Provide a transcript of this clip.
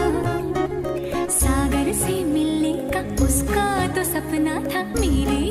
सागर से मिलने का उसका तो सपना था, मेरे